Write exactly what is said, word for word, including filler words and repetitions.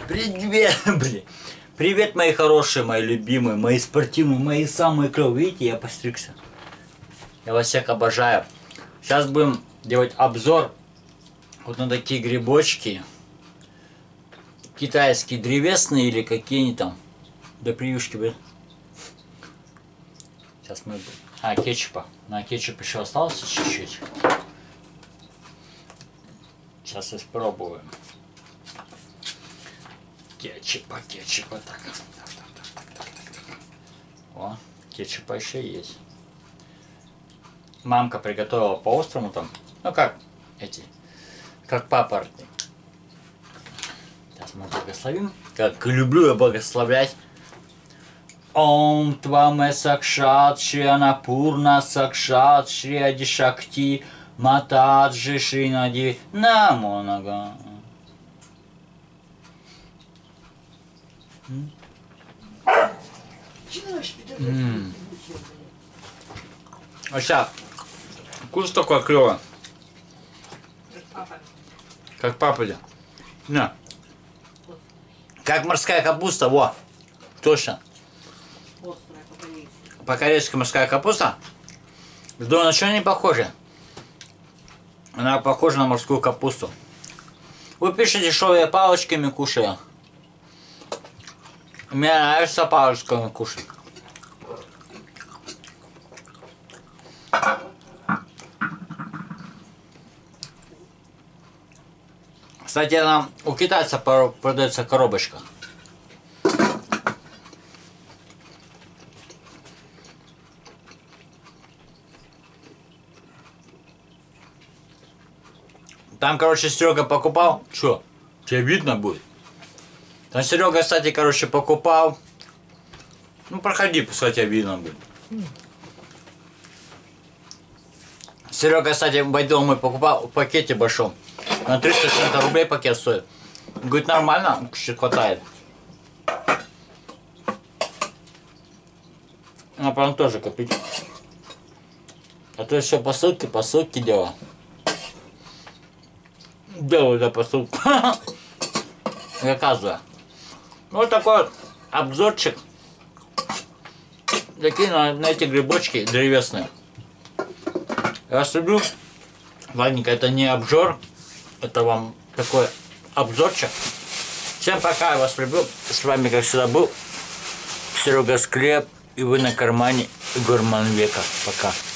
Привет, блин. Привет, мои хорошие, мои любимые, мои спортивные, мои самые клевые. Видите, я постригся. Я вас всех обожаю. Сейчас будем делать обзор вот на такие грибочки. Китайские, древесные или какие они там. Да прививки, блин. Сейчас мы... А, кетчупа. На кетчуп еще осталось чуть-чуть. Сейчас испробуем. Кетчупа, кетчупа, так. Так, так, так, так, так, так. О, кетчупа еще есть. Мамка приготовила по-острому там. Ну как эти, как папоротник. Сейчас мы благословим. Как люблю я благословлять. Ом тваме сакшат шри анапурна сакшат шри адишакти матаджи шри нади намо нага. Ммм. А сейчас вкус такой клёвый. Как папа. На. Как морская капуста, во. Точно. По-корейски морская капуста. Да, на что не похожа? Она похожа на морскую капусту. Вы пишете, что я палочками кушаю. Мне нравится палочками кушать. Кстати, она у китайца продается коробочка. Там, короче, Серега покупал. Что? Тебе видно будет? Там Серега, кстати, короче, покупал. Ну, проходи, пускай тебе видно будет. Серега, кстати, пойдем мы покупал в пакете большом. На триста шестьдесят рублей пакет стоит. Говорит, нормально, чуть хватает. А потом тоже купить. А то еще посылки, посылки делал. Делаю за посылку. Заказываю. Вот такой вот обзорчик. Такие на, на эти грибочки древесные. Я вас люблю. Ладненько, это не обжор. Это вам такой обзорчик. Всем пока, я вас люблю. С вами, как всегда, был Серега Склеп. И вы на кармане Гурман Века. Пока.